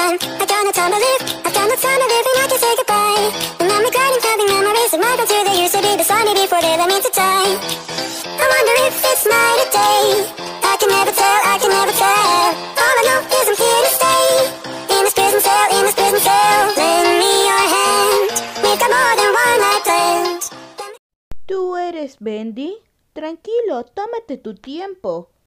time. I got no time to live. I've got no time to live and I can say goodbye. And I'm regretting having memories of my friends who they used to be beside me before they let me to die. I wonder if it's night or day. I can never tell, I can never tell. All I know is I'm here to stay. In this prison cell, in this prison cell. Lend me your hand. We've got more than one night planned. ¿Tú eres Bendy? Tranquilo, tómate tu tiempo.